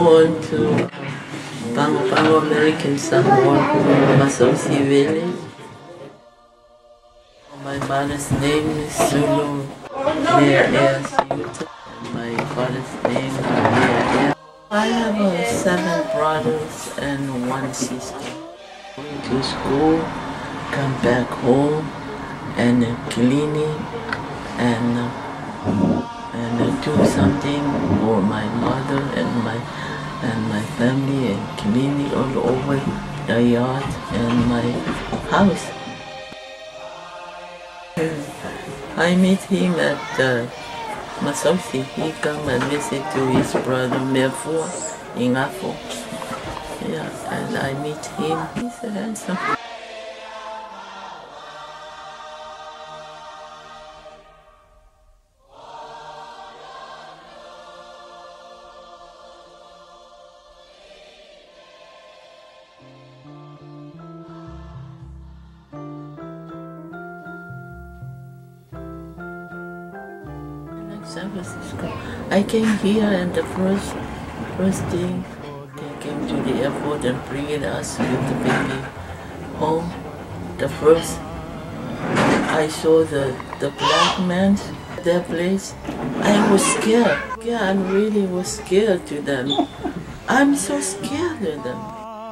born to Pango American Samoa, Masosi Village. My mother's name is Zulu Leah Yuta, and my father's name is Leah. I have 7 brothers and 1 sister. Going to school, come back home, and cleaning, and do something for my mother and my family, and cleaning all over the yard and my house. I met him at Masosi. He come and visit to his brother Merfua in Afo. Yeah, and I meet him. He's handsome. San Francisco. I came here, and the first thing they came to the airport and bringing us with the baby home. The first I saw the black man at their place, I was scared. Yeah, I really was scared to them. I'm so scared of them.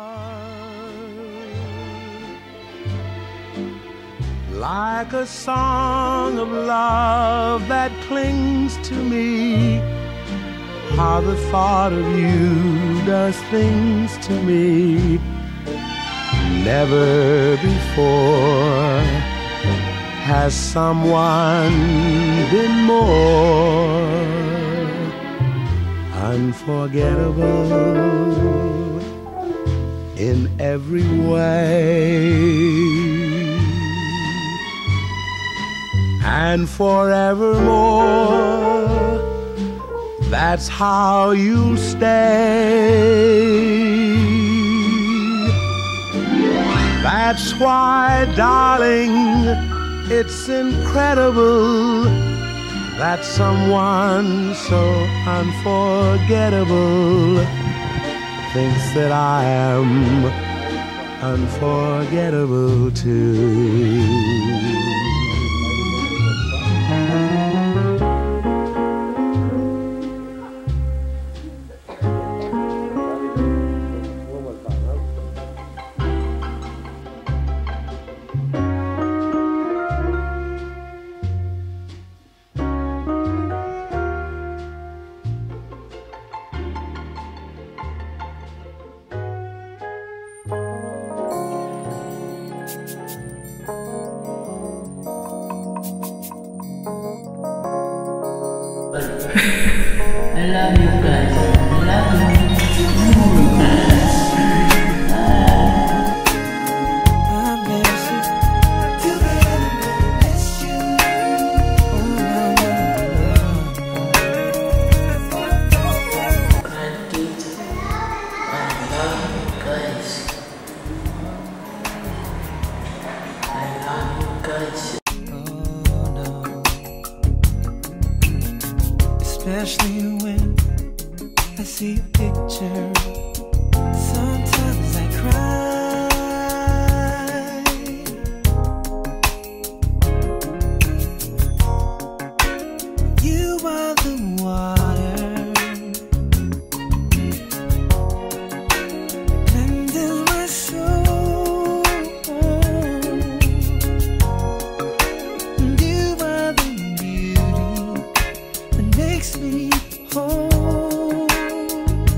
Like a song of love that clings to me, how the thought of you does things to me. Never before has someone been more unforgettable in every way. And forevermore, that's how you'll stay. That's why, darling, it's incredible that someone so unforgettable thinks that I am unforgettable too. I love you guys. I love you. Especially when I see a picture, sometimes I cry. You are the water, cleanses my soul. And you are the beauty that makes me whole.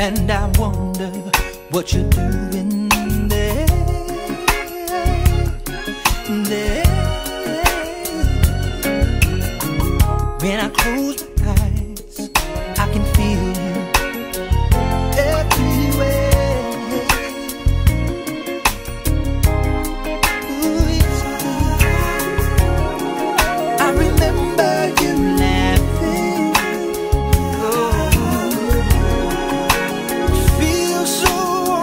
and I wonder what you're doing there. When I close my eyes, I can feel you everywhere. Ooh, yes, I remember you laughing. Oh, it feels so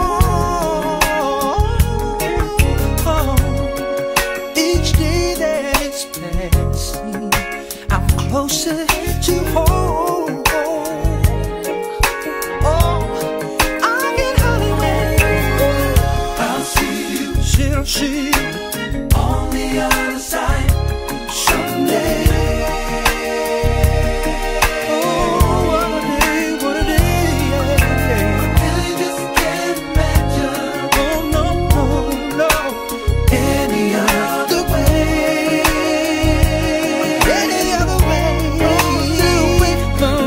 warm. Each day that it's passing, I'm closer to home. Oh, I can hardly wait. I'll see you, see you on the other side someday. Oh, what a day, what a day, yeah. I really just can't imagine. Oh, no, no, no, any other way. Any other way. Wait for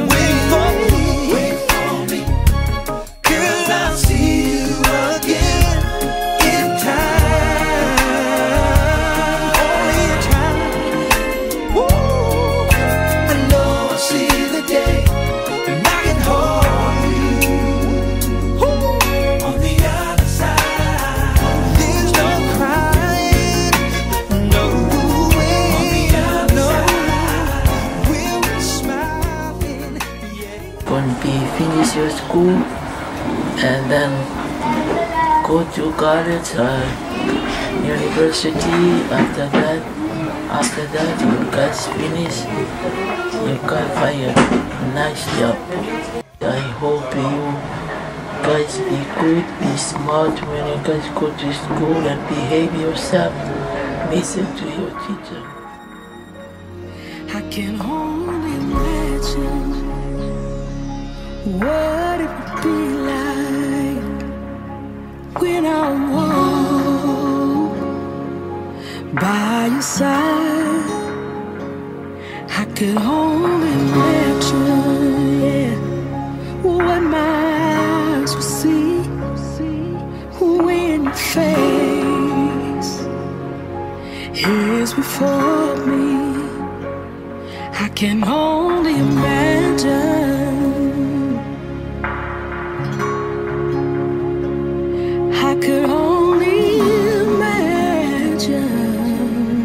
me, 'cause I'll see you again in time, only in time. Woo, I know I'll see the day when I can hold you. Woo, on the other side, there's no crying, no way, no, we'll be smiling, yeah. Gonna be finish your school and then go to college or university. After that you guys finish, you can find a nice job. I hope you guys be good, be smart when you guys go to school and behave yourself. Listen to your teacher. I can only imagine what it would be like when I'm home by your side. I could only imagine, yeah, what my eyes will see when your face is before me. I can only imagine. I could only imagine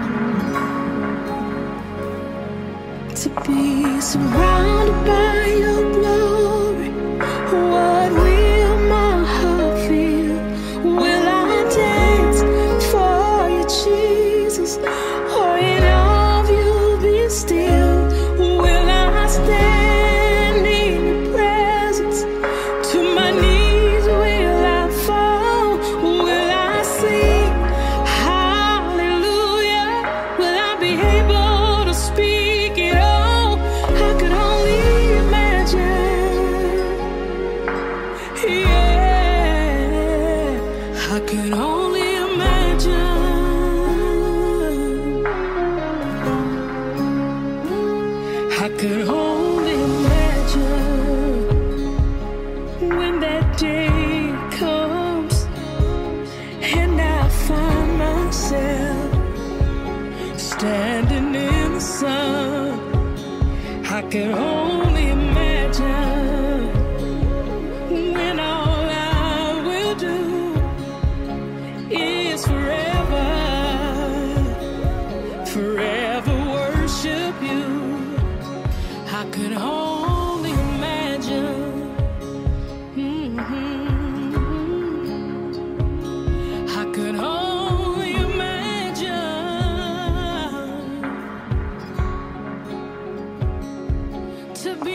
to be surrounded by your glory. What will my heart feel? Will I dance for you, Jesus? Or in all of you be still? Will I stand in your presence? To my knees will I fall? Will I sing hallelujah? Will I be able to speak it all? I could only imagine. Yeah, I could only imagine. I could only imagine when that day comes and I find myself standing in the sun. I could only imagine when all I will do is forever, forever worship you. I could only imagine. I could only imagine to be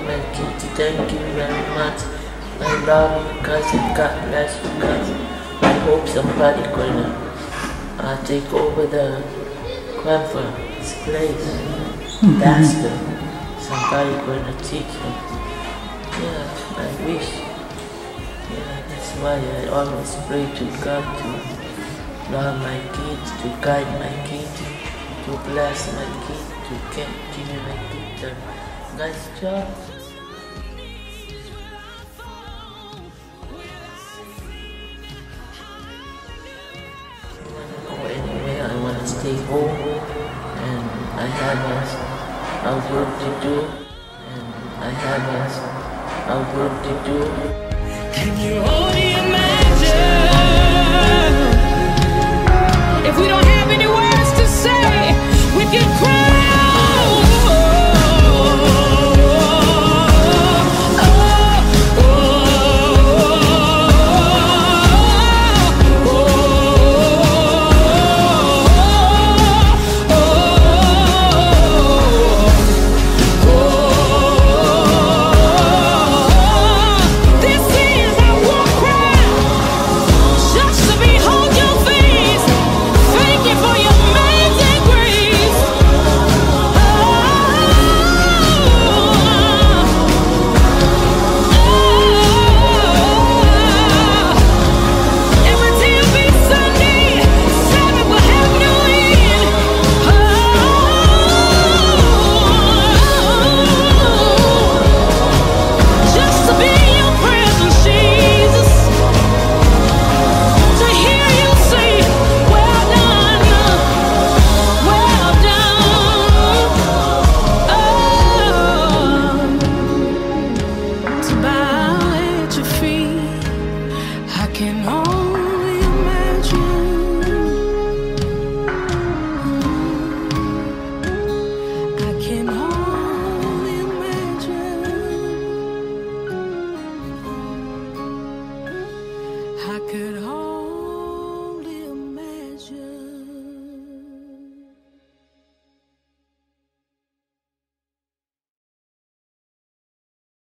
my kids, thank you very much. I love you guys and God bless you guys. I hope somebody gonna take over the grandpa's place. Pastor. Somebody gonna teach him. Yeah, I wish. Yeah, that's why I always pray to God to love my kids, to guide my kids, to bless my kids, to continue my kids. Nice job. I wanna go anywhere, I wanna stay home, and I have a work to do, and I have a work to do. Can you only imagine?